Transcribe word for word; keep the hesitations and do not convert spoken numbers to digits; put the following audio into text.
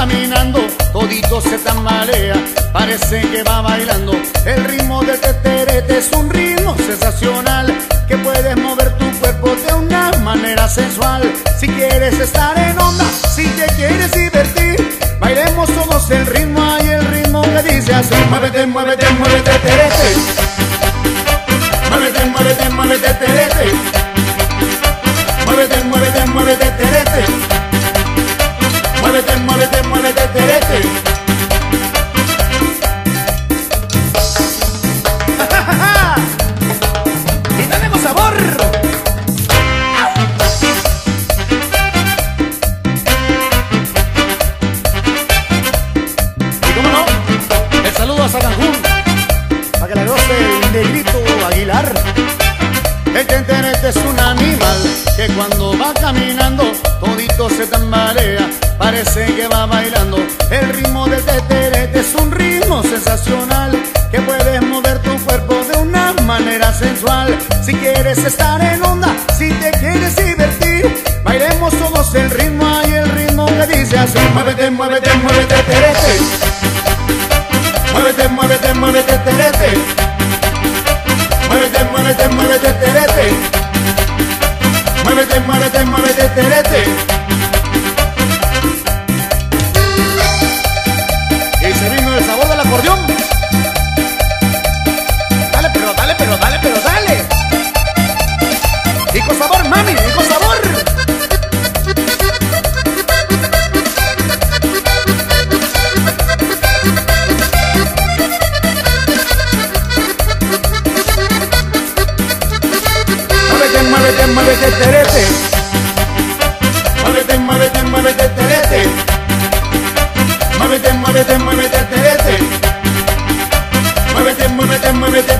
caminando, todito se tambalea, parece que va bailando. El ritmo del teterete es un ritmo sensacional, que puedes mover tu cuerpo de una manera sensual. Si quieres estar en onda, si te quieres divertir, bailemos todos el ritmo. Hay el ritmo que dice así: muévete, muévete, muévete, terete. Muévete, muévete, muévete, terete. Muévete, muévete, muévete, terete. Muévete, muévete, muévete, terete. Y tenemos sabor. Y cómo no, el saludo a Cancún, para que le goce el negrito Aguilar. El teterete es un animal que cuando va caminando, todito se tambalea, parece que va bailando. El ritmo del teterete es un ritmo sensacional, que puedes mover tu cuerpo de una manera sensual. Si quieres estar en onda, si te quieres divertir, bailemos todos el ritmo. Hay el ritmo que dice así: muévete, muévete, muévete, terete. Muévete, muévete, muévete, terete. Muévete, muévete, muévete, terete. Muévete, muévete, muévete, terete. Y se vino el sabor del acordeón. Dale, pero dale, pero dale, pero dale. Y con sabor, mami, y con sabor. Muévete, muévete, terete. Muévete, muévete, muévete, terete. Muévete, muévete, muévete, terete. Muévete, muévete, muévete,